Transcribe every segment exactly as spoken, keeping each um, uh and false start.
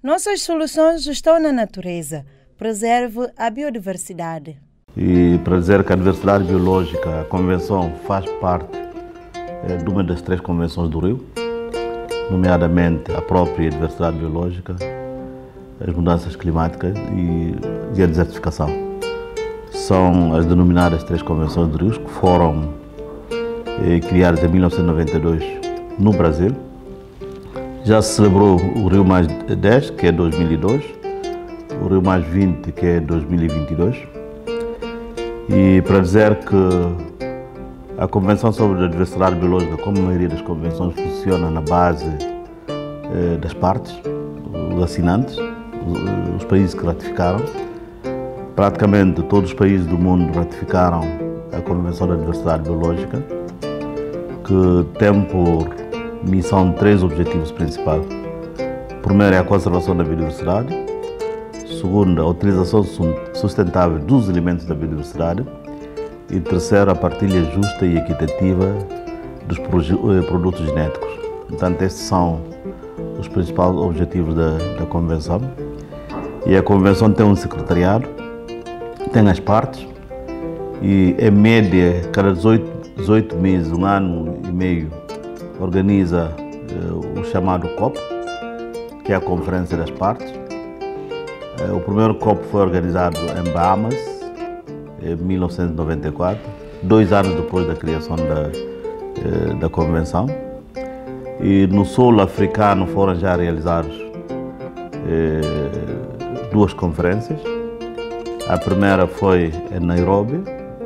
Nossas soluções estão na natureza. Preserve a biodiversidade. E para dizer que a diversidade biológica, a Convenção faz parte é, de uma das três convenções do Rio, nomeadamente a própria diversidade biológica, as mudanças climáticas e, e a desertificação. São as denominadas três convenções do Rio que foram eh, criadas em mil novecentos e noventa e dois no Brasil. Já se celebrou o Rio mais dez, que é dois mil e dois, o Rio mais vinte, que é dois mil e vinte e dois. E para dizer que a Convenção sobre a Diversidade Biológica, como a maioria das convenções, funciona na base eh, das partes, os assinantes, os, os países que ratificaram. Praticamente todos os países do mundo ratificaram a Convenção da Diversidade Biológica, que tem por missão três objetivos principais. O primeiro é a conservação da biodiversidade. Segundo, a utilização sustentável dos elementos da biodiversidade. E terceiro, a partilha justa e equitativa dos produtos genéticos. Portanto, estes são os principais objetivos da, da Convenção. E a Convenção tem um secretariado, tem as partes e, em média, cada dezoito meses, um ano e meio, organiza eh, o chamado COP, que é a Conferência das Partes. Eh, o primeiro COP foi organizado em Bahamas, em mil novecentos e noventa e quatro, dois anos depois da criação da, eh, da Convenção. E no solo africano foram já realizadas eh, duas conferências. A primeira foi em Nairobi,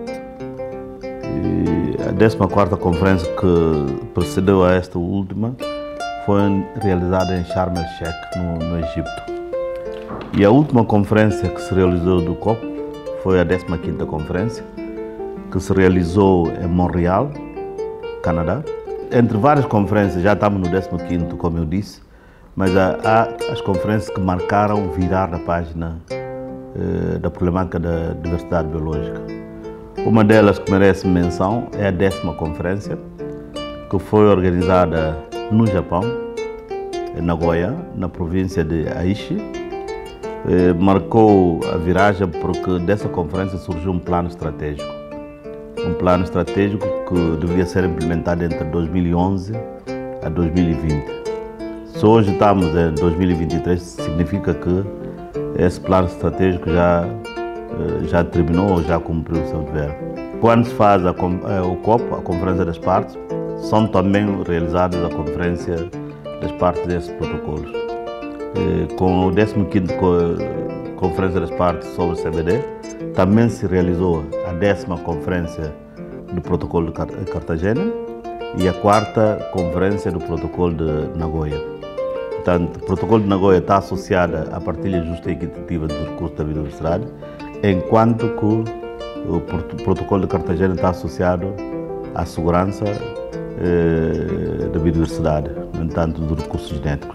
e a décima quarta conferência que precedeu a esta última foi realizada em Sharm el-Sheikh, no, no Egito. E a última conferência que se realizou do COP foi a décima quinta conferência, que se realizou em Montreal, Canadá. Entre várias conferências, já estamos no décimo quinto, como eu disse, mas há, há as conferências que marcaram virar a página eh, da problemática da diversidade biológica. Uma delas que merece menção é a décima conferência, que foi organizada no Japão, em Nagoya, na província de Aichi. Eh, marcou a viragem porque dessa conferência surgiu um plano estratégico. Um plano estratégico que deveria ser implementado entre dois mil e onze a dois mil e vinte. Se hoje estamos em dois mil e vinte e três, significa que esse plano estratégico já, já terminou ou já cumpriu o seu dever. Quando se faz a, o COP, a Conferência das Partes, são também realizadas a Conferência das Partes desses protocolos. Com o décimo quinto Conferência das Partes sobre o C B D, também se realizou a décima Conferência do Protocolo de Cartagena e a quarta Conferência do Protocolo de Nagoya. Portanto, o Protocolo de Nagoya está associado à partilha justa e equitativa dos recursos da biodiversidade, enquanto que o Protocolo de Cartagena está associado à segurança eh, da biodiversidade, no entanto, dos recursos genéticos.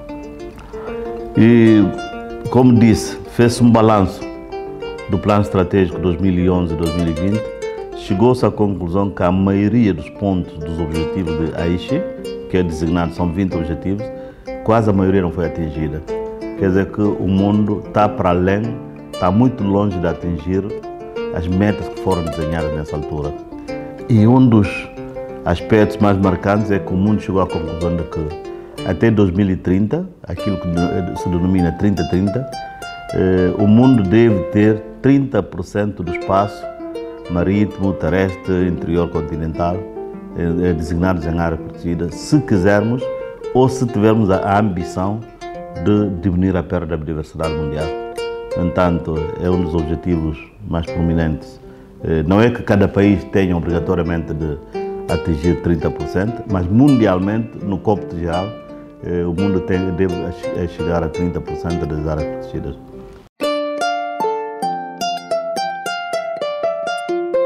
E, como disse, fez-se um balanço do Plano Estratégico dois mil e onze a dois mil e vinte, chegou-se à conclusão que a maioria dos pontos dos objetivos de Aichi, que é designado, são vinte objetivos, quase a maioria não foi atingida. Quer dizer que o mundo está para além, está muito longe de atingir as metas que foram desenhadas nessa altura. E um dos aspectos mais marcantes é que o mundo chegou à conclusão de que até dois mil e trinta, aquilo que se denomina trinta trinta, eh, o mundo deve ter trinta por cento do espaço marítimo, terrestre, interior continental, eh, designados em área protegida, se quisermos ou se tivermos a ambição de diminuir a perda da biodiversidade mundial. No entanto, é um dos objetivos mais prominentes. Eh, não é que cada país tenha obrigatoriamente de atingir trinta por cento, mas mundialmente, no cômputo geral, o mundo tem, deve chegar a trinta por cento das áreas protegidas.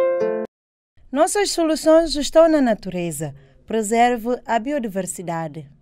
Nossas soluções estão na natureza. Preserve a biodiversidade.